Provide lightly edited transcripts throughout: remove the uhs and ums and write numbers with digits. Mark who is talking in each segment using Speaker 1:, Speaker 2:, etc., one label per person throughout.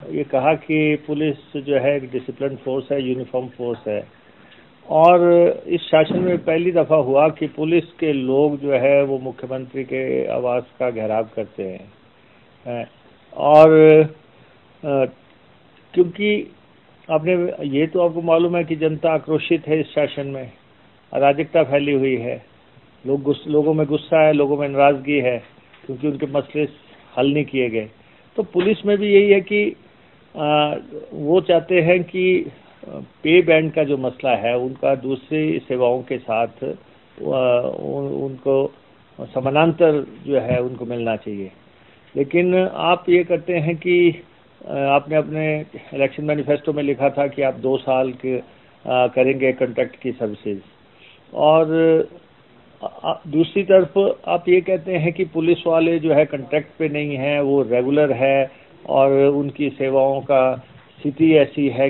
Speaker 1: ये कहा कि पुलिस जो है एक डिसिप्लिन फोर्स है, यूनिफॉर्म फोर्स है, और इस शासन में पहली दफ़ा हुआ कि पुलिस के लोग जो है वो मुख्यमंत्री के आवास का घेराव करते हैं। और क्योंकि आपने ये तो आपको मालूम है कि जनता आक्रोशित है, इस शासन में अराजकता फैली हुई है, लोगों में गुस्सा है, लोगों में नाराज़गी है क्योंकि उनके मसले हल नहीं किए गए। तो पुलिस में भी यही है कि वो चाहते हैं कि पे बैंड का जो मसला है उनका दूसरी सेवाओं के साथ उनको समानांतर जो है उनको मिलना चाहिए। लेकिन आप ये करते हैं कि आपने अपने इलेक्शन मैनिफेस्टो में लिखा था कि आप 2 साल के करेंगे कॉन्ट्रैक्ट की सर्विसेज, और दूसरी तरफ आप ये कहते हैं कि पुलिस वाले जो है कॉन्ट्रैक्ट पे नहीं हैं, वो रेगुलर है और उनकी सेवाओं का स्थिति ऐसी है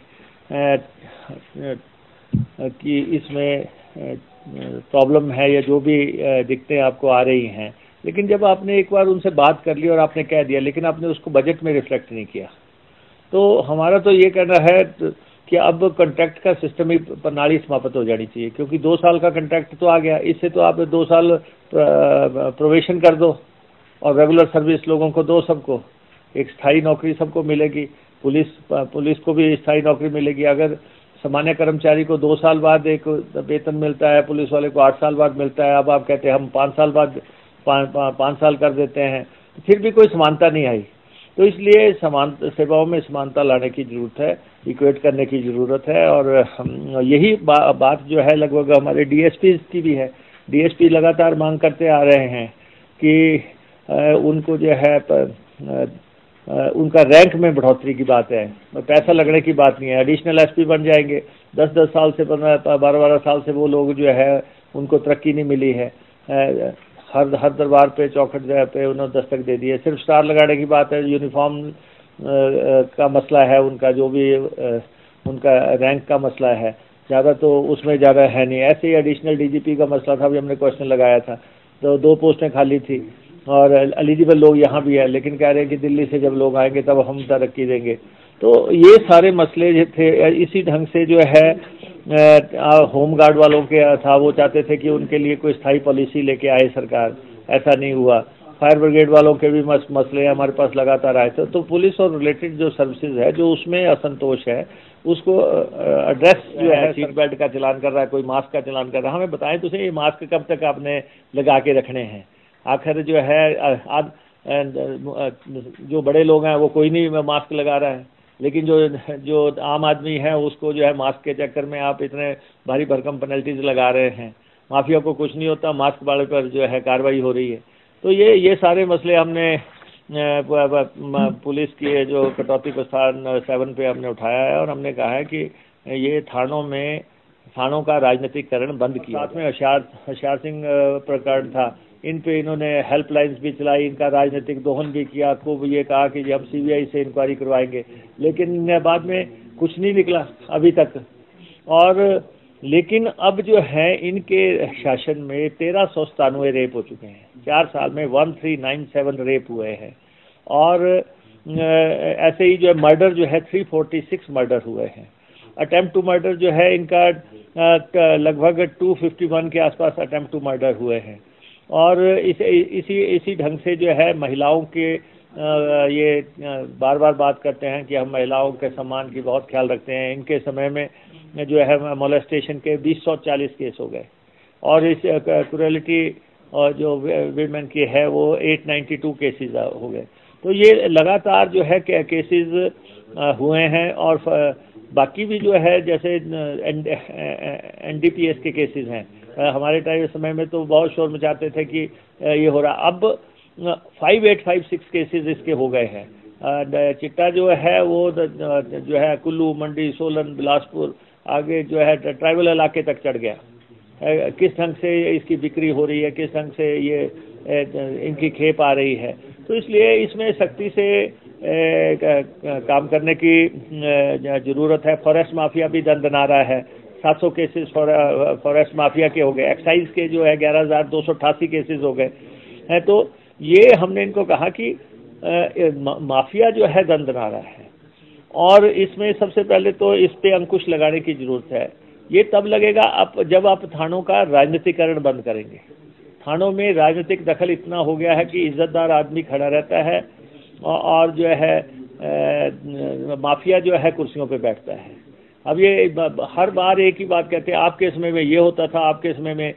Speaker 1: कि इसमें प्रॉब्लम है या जो भी दिक्कतें आपको आ रही हैं। लेकिन जब आपने एक बार उनसे बात कर ली और आपने कह दिया, लेकिन आपने उसको बजट में रिफ्लेक्ट नहीं किया, तो हमारा तो ये कहना है कि अब कॉन्ट्रैक्ट का सिस्टम ही प्रणाली समाप्त हो जानी चाहिए, क्योंकि 2 साल का कॉन्ट्रैक्ट तो आ गया, इससे तो आप 2 साल प्रोबेशन कर दो और रेगुलर सर्विस लोगों को दो, सबको एक स्थायी नौकरी सबको मिलेगी, पुलिस को भी स्थायी नौकरी मिलेगी। अगर सामान्य कर्मचारी को 2 साल बाद एक वेतन मिलता है, पुलिस वाले को 8 साल बाद मिलता है, अब आप कहते हैं हम 5 साल बाद 5 साल कर देते हैं, तो फिर भी कोई समानता नहीं आई। तो इसलिए सेवाओं में समानता लाने की ज़रूरत है, इक्वेट करने की ज़रूरत है। और यही बात जो है लगभग हमारे डीएसपी की भी है। डीएसपी लगातार मांग करते आ रहे हैं कि उनको जो है उनका रैंक में बढ़ोतरी की बात है, पैसा लगने की बात नहीं है। एडिशनल एसपी बन जाएंगे, 10-10 साल से 12-12 साल से वो लोग जो है उनको तरक्की नहीं मिली है। हर दरबार पे चौखट पे उन्होंने दस्तक दे दी है। सिर्फ स्टार लगाने की बात है, यूनिफॉर्म का मसला है उनका, जो भी उनका रैंक का मसला है, ज़्यादा तो उसमें ज़्यादा है नहीं। ऐसे ही एडिशनल डीजीपी का मसला था, अभी हमने क्वेश्चन लगाया था, तो 2 पोस्टें खाली थी और एलिजिबल लोग यहाँ भी है, लेकिन कह रहे हैं कि दिल्ली से जब लोग आएंगे तब हम तरक्की देंगे। तो ये सारे मसले जो थे, इसी ढंग से जो है होम गार्ड वालों के था, वो चाहते थे कि उनके लिए कोई स्थायी पॉलिसी लेके आए सरकार, ऐसा नहीं हुआ। फायर ब्रिगेड वालों के भी मसले हमारे पास लगातार आए थे। तो पुलिस और रिलेटेड जो सर्विसेज है, जो उसमें असंतोष है, उसको एड्रेस जो है, सीट बेल्ट का चलान कर रहा है, कोई मास्क का चलान कर रहा है, हमें बताएं तो सही, ये मास्क कब तक आपने लगा के रखने हैं? आखिर जो है जो बड़े लोग हैं वो कोई नहीं मास्क लगा रहा है, लेकिन जो आम आदमी है उसको जो है मास्क के चक्कर में आप इतने भारी भरकम पेनल्टीज लगा रहे हैं। माफिया को कुछ नहीं होता, मास्क वाले पर जो है कार्रवाई हो रही है। तो ये सारे मसले हमने पुलिस की जो कटौती प्रस्ताव 7 पे हमने उठाया है, और हमने कहा है कि ये थानों का राजनीतिकरण बंद किया। साथ में होशियार सिंह प्रकरण था, इन पे इन्होंने हेल्पलाइंस भी चलाई, इनका राजनीतिक दोहन भी किया, खूब ये कहा कि हम सीबीआई से इंक्वायरी करवाएंगे, लेकिन बाद में कुछ नहीं निकला अभी तक। और लेकिन अब जो है इनके शासन में 1397 रेप हो चुके हैं, 4 साल में 1397 रेप हुए हैं। और ऐसे ही जो है मर्डर जो है 346 मर्डर हुए हैं। अटेम्प्ट टू मर्डर जो है इनका लगभग 251 के आसपास अटेम्प्ट टू मर्डर हुए हैं। और इसी ढंग से जो है महिलाओं के ये बार बार बात करते हैं कि हम महिलाओं के सम्मान की बहुत ख्याल रखते हैं। इनके समय में जो है मोलेस्टेशन के 240 केस हो गए, और इस क्रूएलिटी और जो वीमेन की है वो 892 केसेस हो गए। तो ये लगातार जो है केसेस हुए हैं। और बाकी भी जो है जैसे एनडीपीएस के केसेस हैं, हमारे टाइम समय में तो बहुत शोर मचाते थे कि ये हो रहा। अब 5856 केसेस इसके हो गए हैं। चिट्टा जो है वो जो है कुल्लू, मंडी, सोलन, बिलासपुर, आगे जो है ट्राइबल इलाके तक चढ़ गया। किस ढंग से इसकी बिक्री हो रही है, किस ढंग से ये इनकी खेप आ रही है। तो इसलिए इसमें सख्ती से काम करने की ज़रूरत है। फॉरेस्ट माफिया भी दंदना रहा है, 700 केसेस फॉरेस्ट माफिया के हो गए। एक्साइज के जो है 11,288 केसेस हो गए हैं। तो ये हमने इनको कहा कि माफिया जो है दंदना रहा है, और इसमें सबसे पहले तो इस पे अंकुश लगाने की जरूरत है। ये तब लगेगा जब आप थानों का राजनीतिकरण बंद करेंगे। थानों में राजनीतिक दखल इतना हो गया है कि इज्जतदार आदमी खड़ा रहता है और जो है माफिया जो है कुर्सियों पे बैठता है। अब ये हर बार एक ही बात कहते हैं, आपके समय में ये होता था, आपके समय में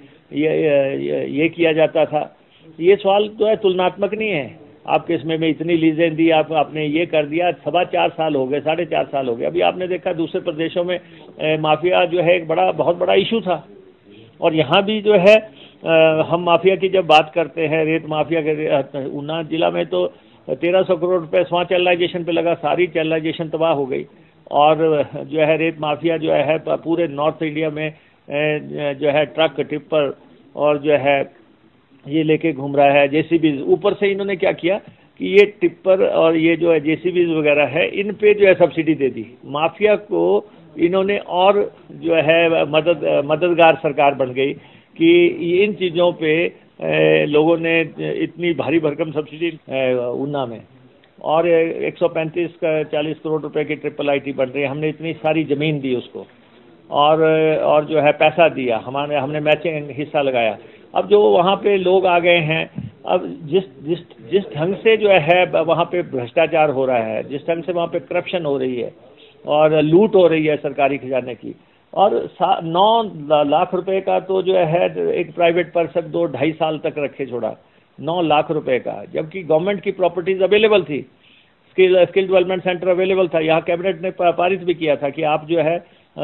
Speaker 1: ये किया जाता था। ये सवाल तो है तुलनात्मक नहीं है। आपके समय में इतनी लीजें दी, आपने ये कर दिया, 4.25 साल हो गए, 4.5 साल हो गए। अभी आपने देखा दूसरे प्रदेशों में माफिया जो है एक बहुत बड़ा इशू था। और यहाँ भी जो है हम माफिया की जब बात करते हैं, रेत माफिया के, ऊना जिला में तो 1300 करोड़ रुपए स्वां चैनलाइजेशन पे लगा, सारी चैनलाइजेशन तबाह हो गई। और जो है रेत माफिया जो है पूरे नॉर्थ इंडिया में जो है ट्रक टिप्पर और जो है ये लेके घूम रहा है। जेसीबी ऊपर से इन्होंने क्या किया कि ये टिप्पर और ये जो है जेसीबी वगैरह है, इन पे जो है सब्सिडी दे दी माफिया को। इन्होंने और जो है मददगार सरकार बन गई कि इन चीज़ों पे लोगों ने इतनी भारी भरकम सब्सिडी ऊना में, और 135-40 करोड़ रुपए की IIIT बन रही है। हमने इतनी सारी ज़मीन दी उसको, और जो है पैसा दिया, हमने मैचिंग हिस्सा लगाया। अब जो वहाँ पे लोग आ गए हैं, अब जिस ढंग से जो है वहाँ पे भ्रष्टाचार हो रहा है, जिस ढंग से वहाँ पे करप्शन हो रही है और लूट हो रही है सरकारी खजाने की, और 9 लाख रुपए का तो जो है एक प्राइवेट पर्सन 2-2.5 साल तक रखे छोड़ा, 9 लाख रुपए का, जबकि गवर्नमेंट की प्रॉपर्टीज अवेलेबल थी, स्किल डेवलपमेंट सेंटर अवेलेबल था। यहाँ कैबिनेट ने पारित भी किया था कि आप जो है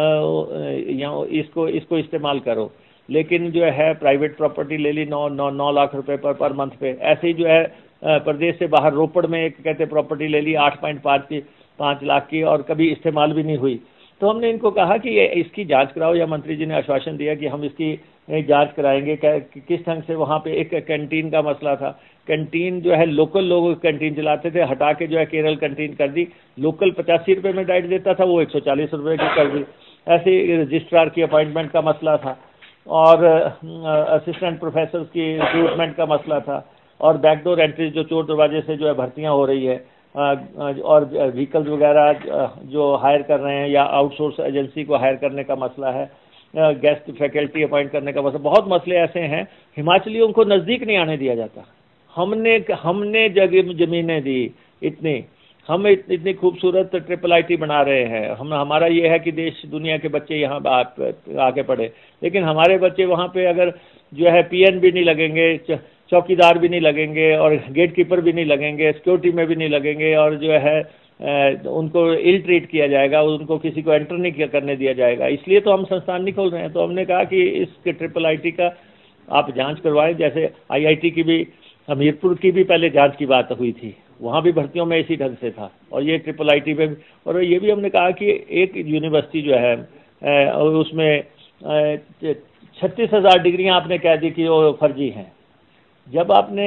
Speaker 1: यहाँ इसको इस्तेमाल करो, लेकिन जो है प्राइवेट प्रॉपर्टी ले ली 9 लाख रुपए पर मंथ पे। ऐसे ही जो है प्रदेश से बाहर रोपड़ में एक कहते प्रॉपर्टी ले ली 8.5 लाख की, और कभी इस्तेमाल भी नहीं हुई। तो हमने इनको कहा कि इसकी जांच कराओ, या मंत्री जी ने आश्वासन दिया कि हम इसकी जांच कराएंगे। किस ढंग से वहाँ पे एक कैंटीन का मसला था, कैंटीन जो है लोकल लोग कैंटीन चलाते थे, हटा के जो है केरल कैंटीन कर दी। लोकल 85 रुपये में डाइट देता था, वो 140 रुपये की कर दी। ऐसे ही रजिस्ट्रार की अपॉइंटमेंट का मसला था, और असिस्टेंट प्रोफेसर की रिक्रूटमेंट का मसला था, और बैकडोर एंट्री जो चोर दरवाजे से जो है भर्तियाँ हो रही है, और व्हीकल्स वगैरह जो हायर कर रहे हैं या आउटसोर्स एजेंसी को हायर करने का मसला है, गेस्ट फैकल्टी अपॉइंट करने का मसला। बहुत मसले ऐसे हैं। हिमाचलियों को नज़दीक नहीं आने दिया जाता। हमने जगह ज़मीनें दी इतनी, हम इतनी खूबसूरत IIIT बना रहे हैं। हमारा ये है कि देश दुनिया के बच्चे यहाँ आके पढ़े, लेकिन हमारे बच्चे वहाँ पे अगर जो है PN भी नहीं लगेंगे, चौकीदार भी नहीं लगेंगे, और गेट कीपर भी नहीं लगेंगे, सिक्योरिटी में भी नहीं लगेंगे, और जो है उनको इल ट्रीट किया जाएगा, उनको किसी को एंटर नहीं करने दिया जाएगा। इसलिए तो हम संस्थान नहीं खोल रहे हैं। तो हमने कहा कि इस IIIT का आप जांच करवाएं। जैसे IIT की भी, हमीरपुर की भी पहले जांच की बात हुई थी, वहाँ भी भर्तियों में इसी ढंग से था, और ये IIIT में भी। और ये भी हमने कहा कि एक यूनिवर्सिटी जो है उसमें 36,000 डिग्रियाँ आपने कह दी कि वो फर्जी हैं। जब आपने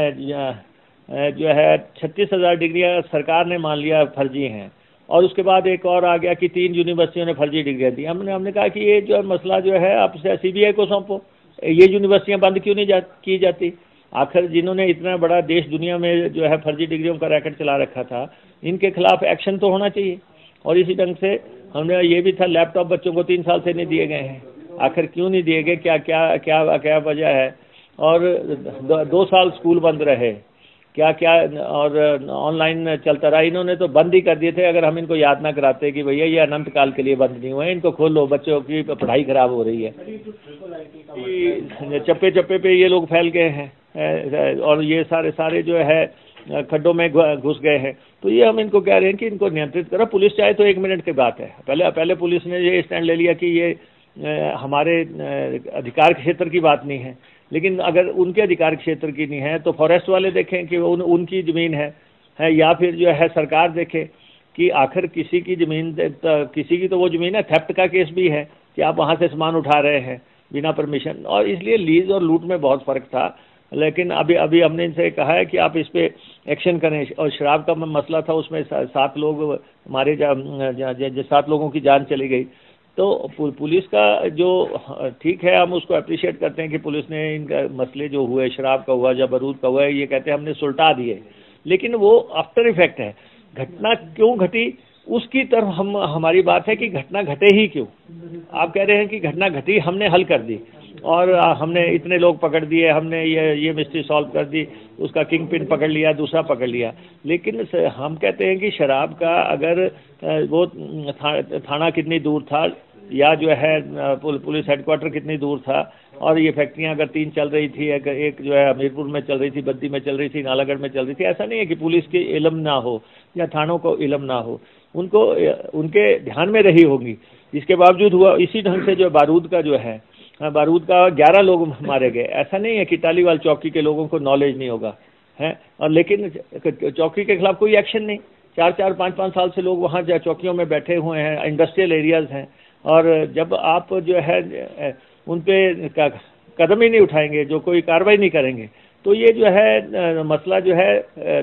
Speaker 1: जो है 36,000 डिग्रियाँ सरकार ने मान लिया फर्जी हैं, और उसके बाद एक और आ गया कि 3 यूनिवर्सिटियों ने फर्जी डिग्रियाँ दी। हमने कहा कि ये जो मसला जो है आप CBI को सौंपो, ये यूनिवर्सिटियाँ बंद क्यों नहीं की जाती? आखिर जिन्होंने इतना बड़ा देश दुनिया में जो है फर्जी डिग्रियों का रैकेट चला रखा था, इनके खिलाफ एक्शन तो होना चाहिए। और इसी ढंग से हमने ये भी था, लैपटॉप बच्चों को 3 साल से नहीं दिए गए हैं। आखिर क्यों नहीं दिए गए, क्या वजह है? और 2 साल स्कूल बंद रहे, क्या और ऑनलाइन चलता रहा। इन्होंने तो बंद ही कर दिए थे। अगर हम इनको याद ना कराते कि भैया ये अनंत काल के लिए बंद नहीं हुए, इनको खोलो, बच्चों की पढ़ाई खराब हो रही है। चप्पे चप्पे पे ये लोग फैल गए हैं, और ये सारे जो है खड्डों में घुस गए हैं। तो ये हम इनको कह रहे हैं कि इनको नियंत्रित करो। पुलिस चाहे तो 1 मिनट की बात है, पहले पुलिस ने ये स्टैंड ले लिया कि ये हमारे अधिकार क्षेत्र की बात नहीं है, लेकिन अगर उनके अधिकार क्षेत्र की नहीं है तो फॉरेस्ट वाले देखें कि उनकी ज़मीन है, या फिर जो है सरकार देखे कि आखिर किसी की ज़मीन, किसी की तो वो ज़मीन है। थेफ्ट का केस भी है कि आप वहाँ से सामान उठा रहे हैं बिना परमिशन, और इसलिए लीज और लूट में बहुत फ़र्क था। लेकिन अभी हमने इनसे कहा है कि आप इस पर एक्शन करें। और शराब का मसला था, उसमें 7 लोग मारे, 7 लोगों की जान चली गई। तो पुलिस का जो ठीक है, हम उसको अप्रिशिएट करते हैं कि पुलिस ने इनका मसले जो हुए, शराब का हुआ या बारूद का हुआ है, ये कहते हैं हमने सुलटा दिए। लेकिन वो आफ्टर इफेक्ट है। घटना क्यों घटी उसकी तरफ हमारी बात है कि घटना घटे ही क्यों। आप कह रहे हैं कि घटना घटी, हमने हल कर दी और हमने इतने लोग पकड़ दिए, हमने ये मिस्ट्री सॉल्व कर दी, उसका किंग पिन पकड़ लिया, दूसरा पकड़ लिया। लेकिन हम कहते हैं कि शराब का अगर वो थाना कितनी दूर था या जो है पुलिस हेडक्वार्टर कितनी दूर था, और ये फैक्ट्रियां अगर 3 चल रही थी, एक जो है हमीरपुर में चल रही थी, बद्दी में चल रही थी, नालागढ़ में चल रही थी, ऐसा नहीं है कि पुलिस की इल्म ना हो या थानों को इल्म ना हो, उनको उनके ध्यान में रही होगी। इसके बावजूद हुआ इसी ढंग से जो बारूद का जो है, बारूद का 11 लोग मारे गए। ऐसा नहीं है कि टालीवाल चौकी के लोगों को नॉलेज नहीं होगा है, और लेकिन चौकी के खिलाफ कोई एक्शन नहीं। 4-4, 5-5 साल से लोग वहाँ चौकियों में बैठे हुए हैं, इंडस्ट्रियल एरियाज हैं, और जब आप जो है उन पे कदम ही नहीं उठाएंगे, जो कोई कार्रवाई नहीं करेंगे, तो ये जो है मसला जो है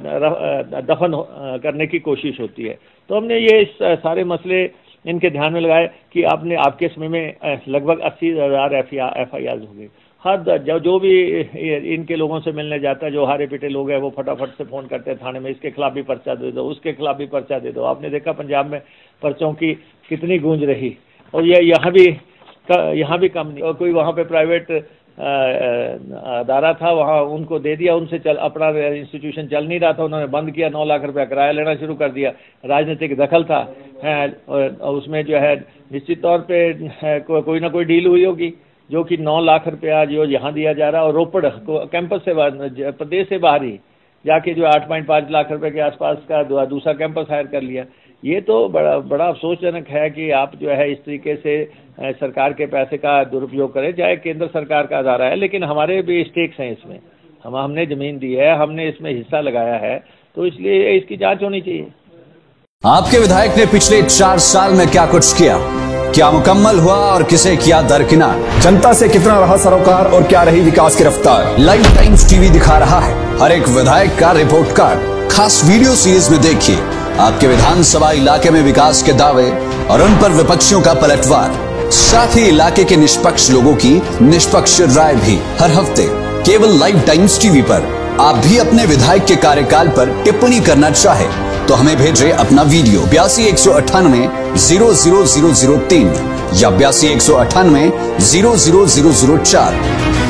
Speaker 1: दफन करने की कोशिश होती है। तो हमने ये सारे मसले इनके ध्यान में लगाए कि आपके समय में लगभग 80,000 FIR हो गई। हर जो भी इनके लोगों से मिलने जाता है, जो हारे पीटे लोग हैं, वो फटाफट से फ़ोन करते हैं थाने में, इसके खिलाफ भी पर्चा दे दो, उसके खिलाफ भी पर्चा दे दो। आपने देखा पंजाब में पर्चों की कितनी गूंज रही, और ये यहाँ भी कम नहीं। और कोई वहाँ पे प्राइवेट अदारा था, वहाँ उनको दे दिया, उनसे अपना इंस्टीट्यूशन चल नहीं रहा था, उन्होंने बंद किया, 9 लाख रुपया किराया लेना शुरू कर दिया। राजनीतिक दखल था और उसमें जो है निश्चित तौर पे कोई ना कोई डील हुई होगी, जो कि 9 लाख रुपया जो यहाँ दिया जा रहा है, और रोपड़ कैंपस से बाहर, प्रदेश से बाहर ही जाके जो 8.5 लाख रुपए के आसपास का दूसरा कैंपस हायर कर लिया। ये तो बड़ा अफसोसजनक है कि आप जो है इस तरीके से सरकार के पैसे का दुरुपयोग करें, चाहे केंद्र सरकार का अदारा है, लेकिन हमारे भी स्टेक्स हैं इसमें। हमने ज़मीन दी है, हमने इसमें हिस्सा लगाया है, तो इसलिए इसकी जांच होनी चाहिए।
Speaker 2: आपके विधायक ने पिछले 4 साल में क्या कुछ किया, क्या मुकम्मल हुआ और किसे किया दरकिनार, जनता से कितना रहा सरोकार और क्या रही विकास की रफ्तार, लाइव टाइम्स टीवी दिखा रहा है हर एक विधायक का रिपोर्ट कार्ड। खास वीडियो सीरीज में देखिए आपके विधानसभा इलाके में विकास के दावे और उन पर विपक्षियों का पलटवार, साथ ही इलाके के निष्पक्ष लोगों की निष्पक्ष राय भी हर हफ्ते केवल लाइव टाइम्स टीवी पर। आप भी अपने विधायक के कार्यकाल पर टिप्पणी करना चाहे तो हमें भेजे अपना वीडियो 82 198 00003 या 82 198 00004।